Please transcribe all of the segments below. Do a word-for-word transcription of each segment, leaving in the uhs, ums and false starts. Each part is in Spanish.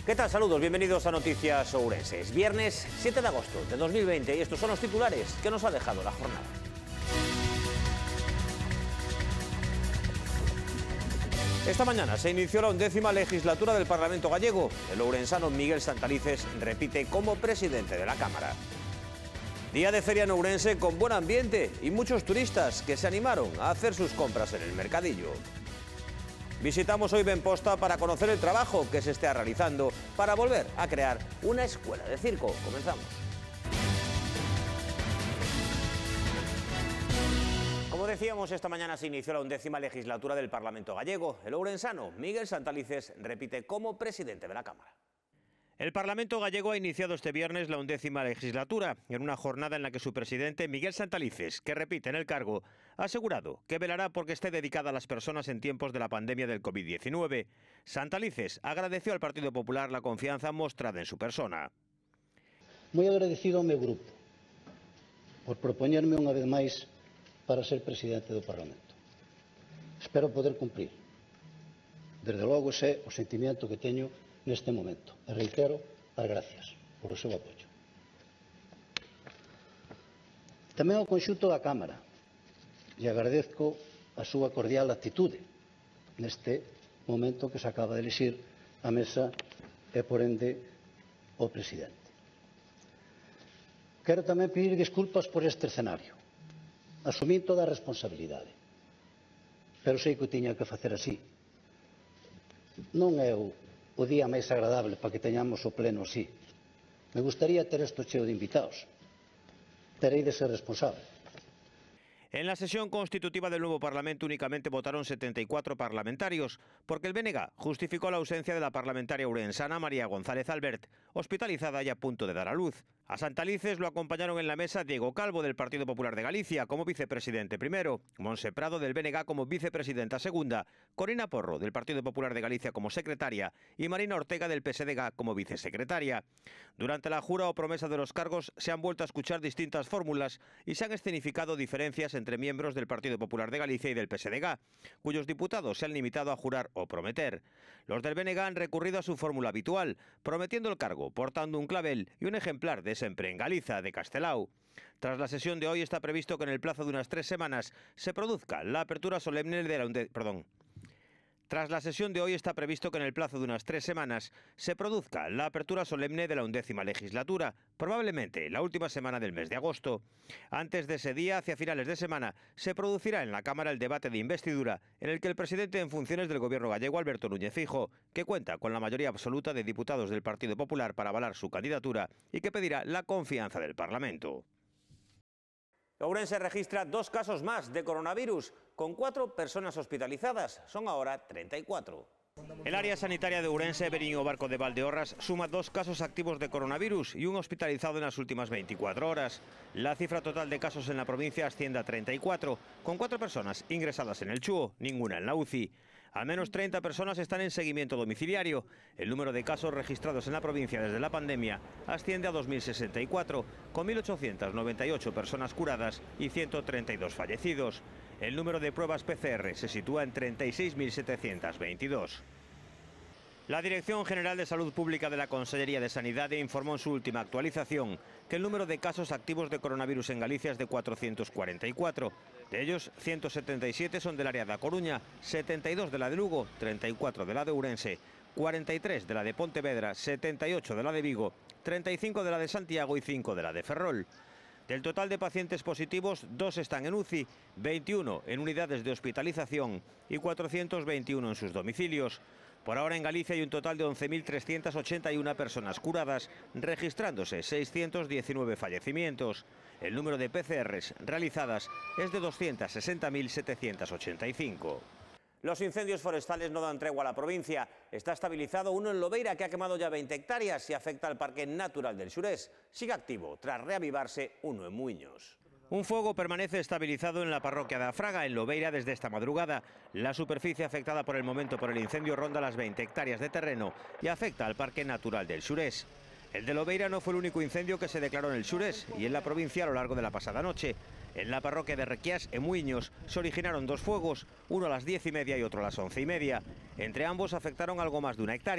¿Qué tal? Saludos, bienvenidos a Noticias Ourense. Es viernes siete de agosto de dos mil veinte y estos son los titulares que nos ha dejado la jornada. Esta mañana se inició la undécima legislatura del Parlamento gallego. El ourensano Miguel Santalices repite como presidente de la Cámara. Día de feria en Ourense con buen ambiente y muchos turistas que se animaron a hacer sus compras en el mercadillo. Visitamos hoy Benposta para conocer el trabajo que se está realizando para volver a crear una escuela de circo. Comenzamos. Como decíamos, esta mañana se inició la undécima legislatura del Parlamento gallego. El ourensano Miguel Santalices repite como presidente de la Cámara. El Parlamento gallego ha iniciado este viernes la undécima legislatura, en una jornada en la que su presidente, Miguel Santalices, que repite en el cargo, ha asegurado que velará porque esté dedicada a las personas en tiempos de la pandemia del COVID diecinueve. Santalices agradeció al Partido Popular la confianza mostrada en su persona. Moi agradecido ao meu grupo por propoñerme unha vez máis para ser presidente do Parlamento. Espero poder cumprir. Desde logo ese é o sentimento que teño neste momento. E reitero as gracias por o seu apoio. Tamén ao conxunto da Cámara e agradezco a súa cordial actitude neste momento que se acaba de elixir a mesa e, por ende, o presidente. Quero tamén pedir desculpas por este escenario. Asumín toda a responsabilidade. Pero sei que o tiña que facer así. Non é o o día máis agradable para que teñamos o pleno así. Me gustaría ter isto cheo de invitados. Terei de ser responsable. En la sesión constitutiva del nuevo Parlamento únicamente votaron setenta y cuatro parlamentarios, porque el B N G justificó la ausencia de la parlamentaria ourensana María González Albert, hospitalizada y a punto de dar a luz. A Santalices lo acompañaron en la mesa Diego Calvo, del Partido Popular de Galicia, como vicepresidente primero, Monse Prado, del B N G, como vicepresidenta segunda, Corina Porro, del Partido Popular de Galicia, como secretaria, y Marina Ortega, del P S D G, como vicesecretaria. Durante la jura o promesa de los cargos se han vuelto a escuchar distintas fórmulas y se han escenificado diferencias entre miembros del Partido Popular de Galicia y del P S D G, cuyos diputados se han limitado a jurar o prometer. Los del B N G han recurrido a su fórmula habitual, prometiendo el cargo, portando un clavel y un ejemplar de Sempre en Galiza, de Castelao. Tras la sesión de hoy está previsto que en el plazo de unas tres semanas se produzca la apertura solemne de la unde... Perdón. Tras la sesión de hoy está previsto que en el plazo de unas tres semanas se produzca la apertura solemne de la undécima legislatura, probablemente la última semana del mes de agosto. Antes de ese día, hacia finales de semana, se producirá en la Cámara el debate de investidura, en el que el presidente en funciones del Gobierno gallego, Alberto Núñez Feijóo, que cuenta con la mayoría absoluta de diputados del Partido Popular para avalar su candidatura y que pedirá la confianza del Parlamento. Ourense registra dos casos más de coronavirus, con cuatro personas hospitalizadas. Son ahora treinta y cuatro. El área sanitaria de Ourense, Beriño Barco de Valdeorras, suma dos casos activos de coronavirus y un hospitalizado en las últimas veinticuatro horas. La cifra total de casos en la provincia asciende a treinta y cuatro, con cuatro personas ingresadas en el Chúo, ninguna en la U C I. Al menos treinta personas están en seguimiento domiciliario. El número de casos registrados en la provincia desde la pandemia asciende a dos mil sesenta y cuatro, con mil ochocientas noventa y ocho personas curadas y ciento treinta y dos fallecidos. El número de pruebas P C R se sitúa en treinta y seis mil setecientos veintidós. La Dirección General de Salud Pública de la Consellería de Sanidad informó en su última actualización que el número de casos activos de coronavirus en Galicia es de cuatrocientos cuarenta y cuatro. De ellos, ciento setenta y siete son del área de A Coruña, setenta y dos de la de Lugo, treinta y cuatro de la de Ourense, cuarenta y tres de la de Pontevedra, setenta y ocho de la de Vigo, treinta y cinco de la de Santiago y cinco de la de Ferrol. Del total de pacientes positivos, dos están en U C I, veintiuno en unidades de hospitalización y cuatrocientos veintiuno en sus domicilios. Por ahora en Galicia hay un total de once mil trescientas ochenta y una personas curadas, registrándose seiscientos diecinueve fallecimientos. El número de P C Rs realizadas es de doscientos sesenta mil setecientos ochenta y cinco. Los incendios forestales no dan tregua a la provincia. Está estabilizado uno en Lobeira, que ha quemado ya veinte hectáreas y afecta al Parque Natural del Xurés. Sigue activo tras reavivarse uno en Muiños. Un fuego permanece estabilizado en la parroquia de Afraga, en Lobeira, desde esta madrugada. La superficie afectada por el momento por el incendio ronda las veinte hectáreas de terreno y afecta al Parque Natural del Xurés. El de Lobeira no fue el único incendio que se declaró en el Xurés y en la provincia a lo largo de la pasada noche. En la parroquia de Requias, en Muiños, se originaron dos fuegos, uno a las diez y media y otro a las once y media. Entre ambos afectaron algo más de una hectárea.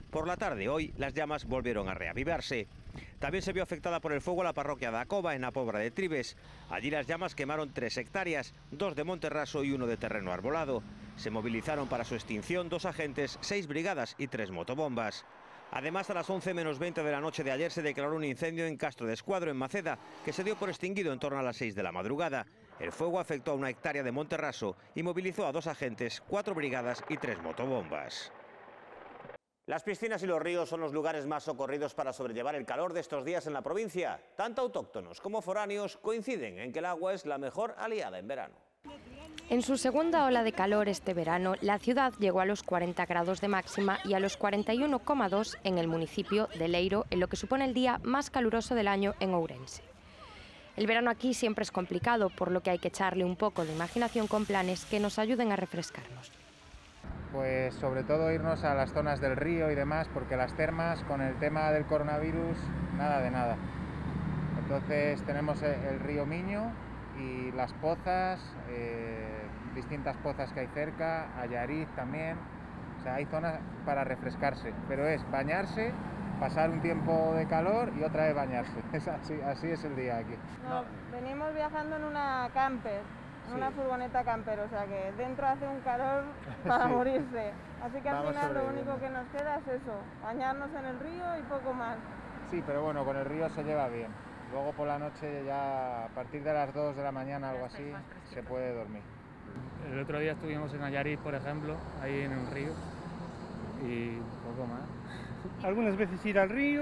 Por la tarde hoy las llamas volvieron a reavivarse. También se vio afectada por el fuego la parroquia de Acova, en la Pobra de Tribes. Allí las llamas quemaron tres hectáreas, dos de monterraso y uno de terreno arbolado. Se movilizaron para su extinción dos agentes, seis brigadas y tres motobombas. Además, a las once menos veinte de la noche de ayer se declaró un incendio en Castro de Escuadro, en Maceda, que se dio por extinguido en torno a las seis de la madrugada. El fuego afectó a una hectárea de monterraso y movilizó a dos agentes, cuatro brigadas y tres motobombas. Las piscinas y los ríos son los lugares más socorridos para sobrellevar el calor de estos días en la provincia. Tanto autóctonos como foráneos coinciden en que el agua es la mejor aliada en verano. En su segunda ola de calor este verano, la ciudad llegó a los cuarenta grados de máxima y a los cuarenta y uno coma dos en el municipio de Leiro, en lo que supone el día más caluroso del año en Ourense. El verano aquí siempre es complicado, por lo que hay que echarle un poco de imaginación con planes que nos ayuden a refrescarnos. Pues sobre todo irnos a las zonas del río y demás, porque las termas con el tema del coronavirus, nada de nada. Entonces tenemos el río Miño y las pozas, eh, distintas pozas que hay cerca, Allariz también. O sea, hay zonas para refrescarse, pero es bañarse, pasar un tiempo de calor y otra vez bañarse. Es así, así es el día aquí. No, venimos viajando en una camper. Sí. Una furgoneta camper, o sea que dentro hace un calor para sí. morirse. Así que al Vamos final lo único que nos queda es eso, bañarnos en el río y poco más. Sí, pero bueno, con el río se lleva bien. Luego por la noche ya a partir de las dos de la mañana, algo así, se puede dormir. El otro día estuvimos en Allariz, por ejemplo, ahí en el río, y poco más. Algunas veces ir al río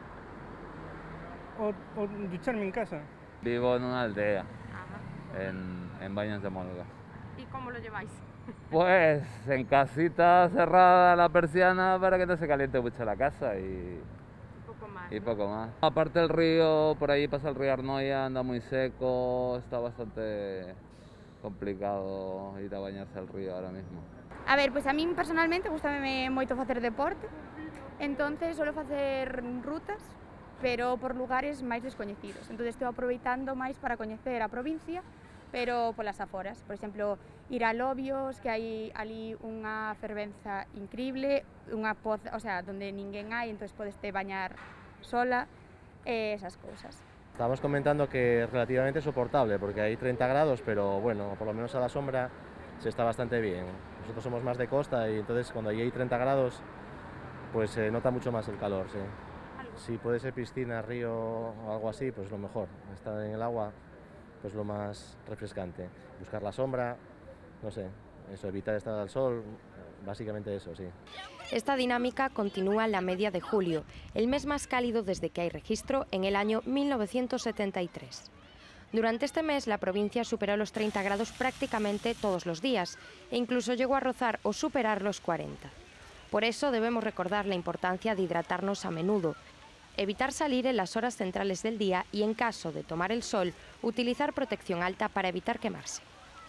o, o ducharme en casa. Vivo en una aldea. En, en Baños de Molga. ¿Y cómo lo lleváis? Pues en casita cerrada la persiana para que no se caliente mucho la casa y poco más. Y poco más. Aparte el río, por ahí pasa el río Arnoia, anda muy seco, está bastante complicado ir a bañarse al río ahora mismo. A ver, pues a mí personalmente gustame moito facer deporte, entonces suelo facer rutas, pero por lugares máis descoñecidos. Entonces estou aproveitando máis para coñecer a provincia, pero polas aforas. Por exemplo, ir a Lobios, que hai ali unha fervenza increíble, unha poza, o sea, donde ninguén hai, entonces podes te bañar sola, e esas cousas. Estábamos comentando que es relativamente soportable, porque hay treinta grados, pero bueno, por lo menos a la sombra se está bastante bien. Nosotros somos más de costa y entonces cuando ahí hay treinta grados, pues se nota mucho más el calor, sí. Si puede ser piscina, río o algo así, pues lo mejor. Estar en el agua, pues lo más refrescante. Buscar la sombra, no sé, eso, evitar estar al sol, básicamente eso, sí. Esta dinámica continúa en la media de julio, el mes más cálido desde que hay registro en el año mil novecientos setenta y tres. Durante este mes la provincia superó los treinta grados prácticamente todos los días e incluso llegó a rozar o superar los cuarenta. Por eso debemos recordar la importancia de hidratarnos a menudo, evitar salir en las horas centrales del día y, en caso de tomar el sol, utilizar protección alta para evitar quemarse.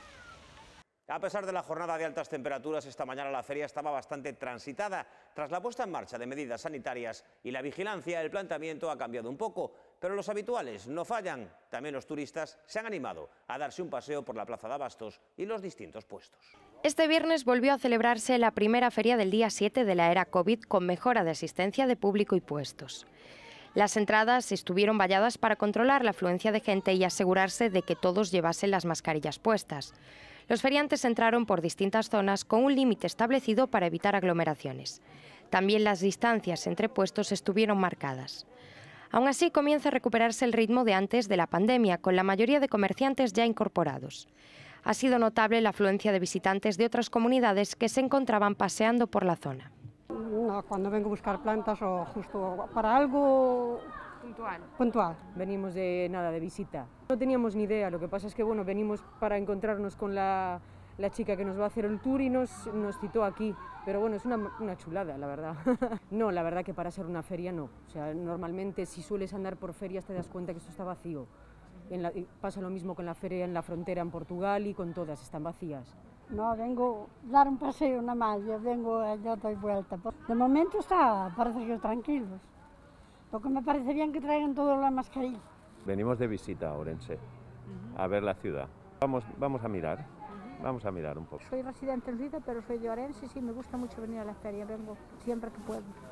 A pesar de la jornada de altas temperaturas, esta mañana la feria estaba bastante transitada. Tras la puesta en marcha de medidas sanitarias y la vigilancia, el planteamiento ha cambiado un poco, pero los habituales no fallan. También los turistas se han animado a darse un paseo por la Plaza de Abastos y los distintos puestos. Este viernes volvió a celebrarse la primera feria del día siete de la era COVID con mejora de asistencia de público y puestos. Las entradas estuvieron valladas para controlar la afluencia de gente y asegurarse de que todos llevasen las mascarillas puestas. Los feriantes entraron por distintas zonas con un límite establecido para evitar aglomeraciones. También las distancias entre puestos estuvieron marcadas. Aún así, comienza a recuperarse el ritmo de antes de la pandemia, con la mayoría de comerciantes ya incorporados. Ha sido notable la afluencia de visitantes de otras comunidades que se encontraban paseando por la zona. No, cuando vengo a buscar plantas o justo para algo puntual. puntual. Venimos de nada, de visita. No teníamos ni idea, lo que pasa es que bueno, venimos para encontrarnos con la, la chica que nos va a hacer el tour y nos, nos citó aquí. Pero bueno, es una, una chulada, la verdad. No, la verdad que para ser una feria no. O sea, normalmente si sueles andar por ferias te das cuenta que esto está vacío. En la, pasa lo mismo con la feria en la frontera en Portugal y con todas, están vacías. No, vengo a dar un paseo nada más, yo vengo, yo doy vuelta. De momento está, parece que tranquilos. Lo que me parece bien que traigan todas las mascarillas. Venimos de visita a Ourense, uh-huh. a ver la ciudad. Vamos, vamos a mirar, uh-huh. vamos a mirar un poco. Soy residente en Rida, pero soy de Ourense y sí, me gusta mucho venir a la feria, vengo siempre que puedo.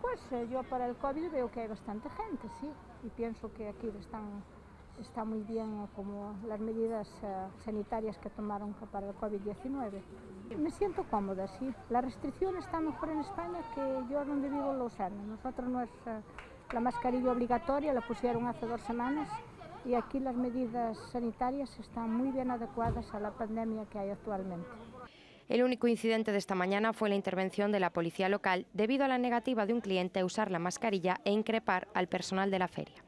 Pues eh, yo para el COVID veo que hay bastante gente, sí, y pienso que aquí están, está muy bien como las medidas eh, sanitarias que tomaron para el COVID diecinueve. Me siento cómoda, sí. La restricción está mejor en España que yo donde vivo en Lausana. Nosotros no es eh, la mascarilla obligatoria, la pusieron hace dos semanas y aquí las medidas sanitarias están muy bien adecuadas a la pandemia que hay actualmente. El único incidente de esta mañana fue la intervención de la policía local debido a la negativa de un cliente a usar la mascarilla e increpar al personal de la feria.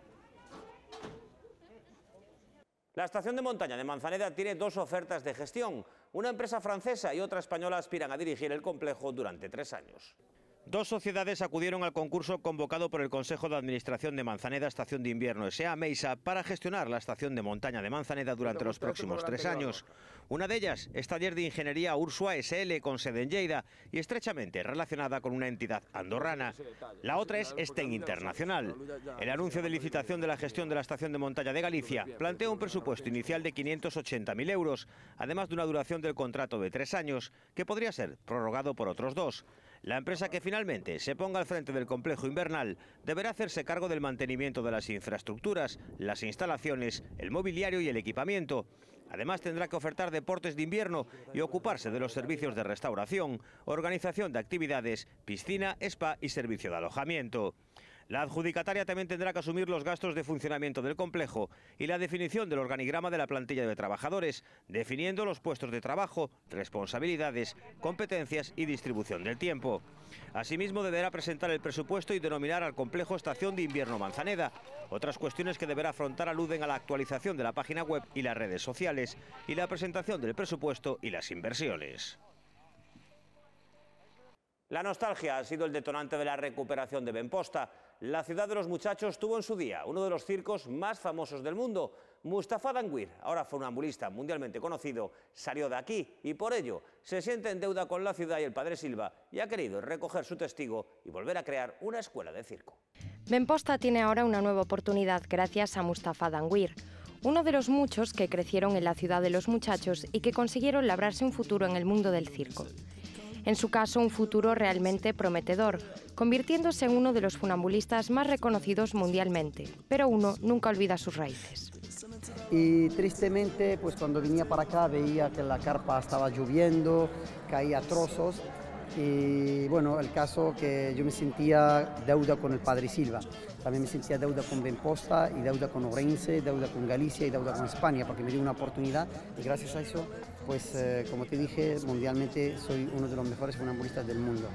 La estación de montaña de Manzaneda tiene dos ofertas de gestión. Una empresa francesa y otra española aspiran a dirigir el complejo durante tres años. Dos sociedades acudieron al concurso convocado por el Consejo de Administración de Manzaneda Estación de Invierno S A Meisa para gestionar la estación de montaña de Manzaneda durante los próximos tres años. Una de ellas es Taller de Ingeniería Ursua S L con sede en Lleida y estrechamente relacionada con una entidad andorrana. La otra es Sten Internacional. El anuncio de licitación de la gestión de la estación de montaña de Galicia plantea un presupuesto inicial de quinientos ochenta mil euros, además de una duración del contrato de tres años, que podría ser prorrogado por otros dos. La empresa que finalmente se ponga al frente del complejo invernal deberá hacerse cargo del mantenimiento de las infraestructuras, las instalaciones, el mobiliario y el equipamiento. Además tendrá que ofertar deportes de invierno y ocuparse de los servicios de restauración, organización de actividades, piscina, spa y servicio de alojamiento. La adjudicataria también tendrá que asumir los gastos de funcionamiento del complejo y la definición del organigrama de la plantilla de trabajadores, definiendo los puestos de trabajo, responsabilidades, competencias y distribución del tiempo. Asimismo, deberá presentar el presupuesto y denominar al complejo Estación de Invierno Manzaneda. Otras cuestiones que deberá afrontar aluden a la actualización de la página web y las redes sociales y la presentación del presupuesto y las inversiones. La nostalgia ha sido el detonante de la recuperación de Benposta. La ciudad de los muchachos tuvo en su día uno de los circos más famosos del mundo. Mustafa Danguir, ahora funambulista mundialmente conocido, salió de aquí y por ello se siente en deuda con la ciudad y el padre Silva y ha querido recoger su testigo y volver a crear una escuela de circo. Benposta tiene ahora una nueva oportunidad gracias a Mustafa Danguir, uno de los muchos que crecieron en la ciudad de los muchachos y que consiguieron labrarse un futuro en el mundo del circo. En su caso, un futuro realmente prometedor, convirtiéndose en uno de los funambulistas más reconocidos mundialmente, pero uno nunca olvida sus raíces. Y tristemente, pues cuando venía para acá veía que la carpa estaba lloviendo, caía a trozos, y bueno, el caso que yo me sentía deuda con el padre Silva, también me sentía deuda con Benposta y deuda con Ourense, deuda con Galicia y deuda con España, porque me dio una oportunidad y gracias a eso, pues eh, como te dije, mundialmente soy uno de los mejores funambulistas del mundo.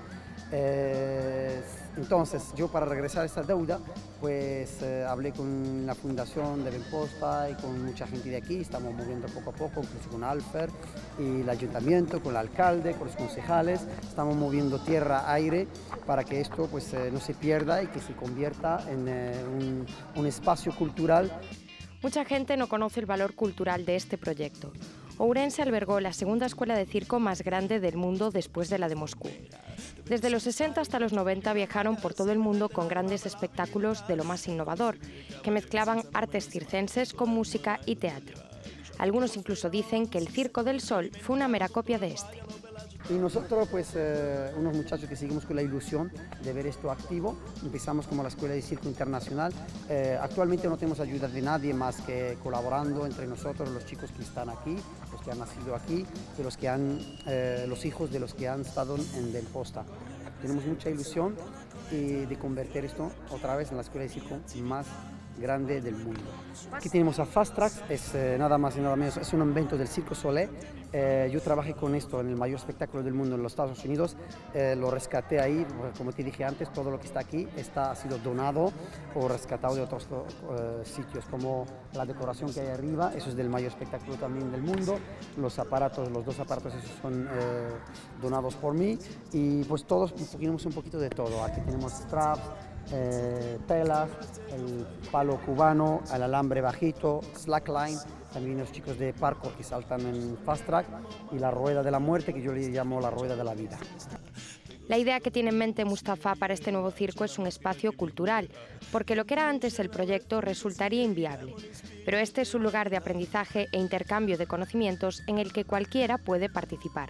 Eh, entonces, yo para regresar a esta deuda, pues eh, hablé con la fundación de Benposta y con mucha gente de aquí, estamos moviendo poco a poco, incluso con Alfer y el ayuntamiento, con el alcalde, con los concejales, estamos moviendo tierra, aire, para que esto pues eh, no se pierda y que se convierta en eh, un, un espacio cultural. Mucha gente no conoce el valor cultural de este proyecto. Ourense albergó la segunda escuela de circo más grande del mundo después de la de Moscú. Desde los sesenta hasta los noventa viajaron por todo el mundo con grandes espectáculos de lo más innovador, que mezclaban artes circenses con música y teatro. Algunos incluso dicen que el Circo del Sol fue una mera copia de este. Y nosotros, pues, eh, unos muchachos que seguimos con la ilusión de ver esto activo, empezamos como la Escuela de Circo Internacional. Eh, actualmente no tenemos ayuda de nadie más que colaborando entre nosotros, los chicos que están aquí, los que han nacido aquí, y los, que han, eh, los hijos de los que han estado en Benposta. Tenemos mucha ilusión y de convertir esto otra vez en la Escuela de Circo más grande del mundo. Aquí tenemos a Fast Track, es eh, nada más y nada menos, es un invento del Circo Soleil. Eh, yo trabajé con esto en el mayor espectáculo del mundo en los Estados Unidos, eh, lo rescaté ahí, como te dije antes, todo lo que está aquí está, ha sido donado o rescatado de otros uh, sitios, como la decoración que hay arriba, eso es del mayor espectáculo también del mundo, los aparatos, los dos aparatos esos son eh, donados por mí y pues todos tenemos un poquito de todo, aquí tenemos straps, Eh, telas, el palo cubano, el alambre bajito, slackline, también los chicos de parkour que saltan en fast track y la rueda de la muerte que yo le llamo la rueda de la vida. La idea que tiene en mente Mustafa para este nuevo circo es un espacio cultural, porque lo que era antes el proyecto resultaría inviable. Pero este es un lugar de aprendizaje e intercambio de conocimientos en el que cualquiera puede participar.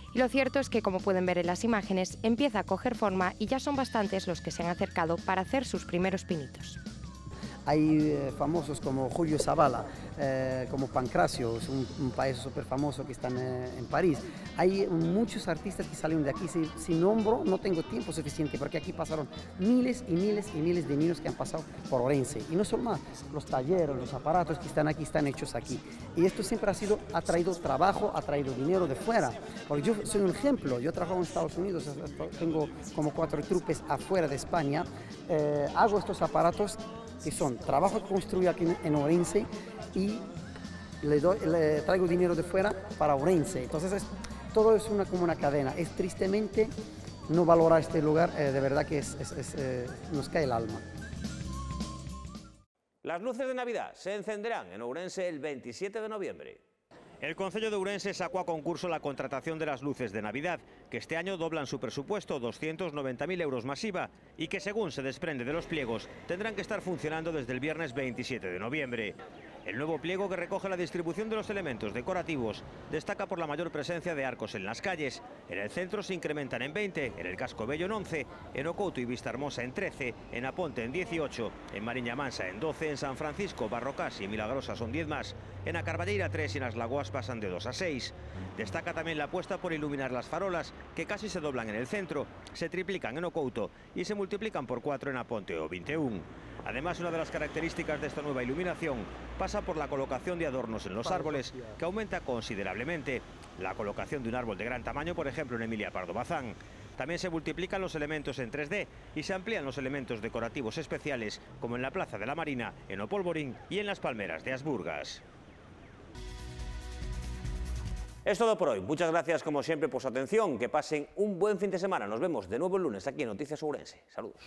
Y lo cierto es que, como pueden ver en las imágenes, empieza a coger forma y ya son bastantes los que se han acercado para hacer sus primeros pinitos. Hay eh, famosos como Julio Zavala, eh, como Pancracio, es un, un país súper famoso que está en, en París. Hay muchos artistas que salen de aquí. Si, si nombro, no tengo tiempo suficiente, porque aquí pasaron miles y miles y miles de niños que han pasado por Orense. Y no solo más, los talleres, los aparatos que están aquí, están hechos aquí. Y esto siempre ha sido, ha traído trabajo, ha traído dinero de fuera. Porque yo soy un ejemplo, yo trabajo en Estados Unidos, tengo como cuatro trupes afuera de España, eh, hago estos aparatos que son trabajo que construí aquí en Orense y le, doy, le traigo dinero de fuera para Orense. Entonces es, todo es una, como una cadena. Es tristemente no valorar este lugar, eh, de verdad que es, es, es, eh, nos cae el alma. Las luces de Navidad se encenderán en Ourense el veintisiete de noviembre. El Concello de Ourense sacó a concurso la contratación de las luces de Navidad, que este año doblan su presupuesto, doscientos noventa mil euros más I V A, y que, según se desprende de los pliegos, tendrán que estar funcionando desde el viernes veintisiete de noviembre. El nuevo pliego, que recoge la distribución de los elementos decorativos, destaca por la mayor presencia de arcos en las calles. En el centro se incrementan en veinte, en el Casco Bello en once, en Ocouto y Vistahermosa en trece, en Aponte en dieciocho, en Mariña Mansa en doce, en San Francisco, Barrocás y Milagrosa son diez más, en A Carballeira tres y en As Lagoas pasan de dos a seis. Destaca también la apuesta por iluminar las farolas, que casi se doblan en el centro, se triplican en Ocouto y se multiplican por cuatro en Aponte o veintiuno. Además, una de las características de esta nueva iluminación pasa por la colocación de adornos en los árboles, que aumenta considerablemente. La colocación de un árbol de gran tamaño, por ejemplo en Emilia Pardo Bazán. También se multiplican los elementos en tres D y se amplían los elementos decorativos especiales, como en la Plaza de la Marina, en Opolvorín y en las Palmeras de Asburgas. Es todo por hoy. Muchas gracias, como siempre, por su atención. Que pasen un buen fin de semana. Nos vemos de nuevo el lunes aquí en Noticias Ourense. Saludos.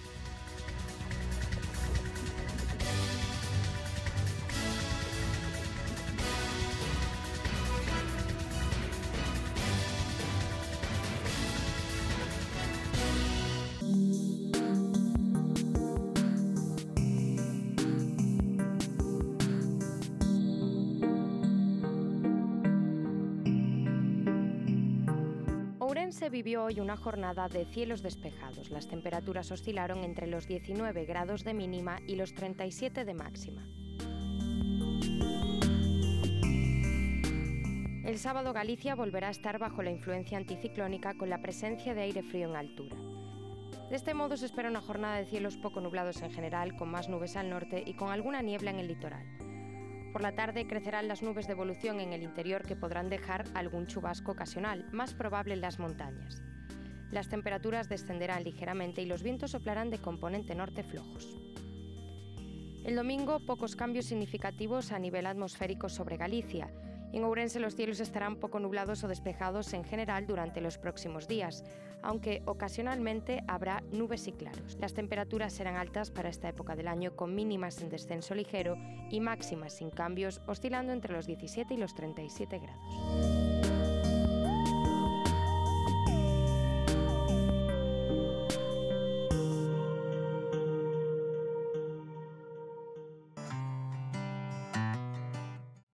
Ourense vivió hoy una jornada de cielos despejados. Las temperaturas oscilaron entre los diecinueve grados de mínima y los treinta y siete de máxima. El sábado Galicia volverá a estar bajo la influencia anticiclónica con la presencia de aire frío en altura. De este modo se espera una jornada de cielos poco nublados en general, con más nubes al norte y con alguna niebla en el litoral. Por la tarde crecerán las nubes de evolución en el interior, que podrán dejar algún chubasco ocasional, más probable en las montañas. Las temperaturas descenderán ligeramente y los vientos soplarán de componente norte flojos. El domingo, pocos cambios significativos a nivel atmosférico sobre Galicia. En Ourense los cielos estarán poco nublados o despejados en general durante los próximos días, aunque ocasionalmente habrá nubes y claros. Las temperaturas serán altas para esta época del año, con mínimas en descenso ligero y máximas sin cambios, oscilando entre los diecisiete y los treinta y siete grados.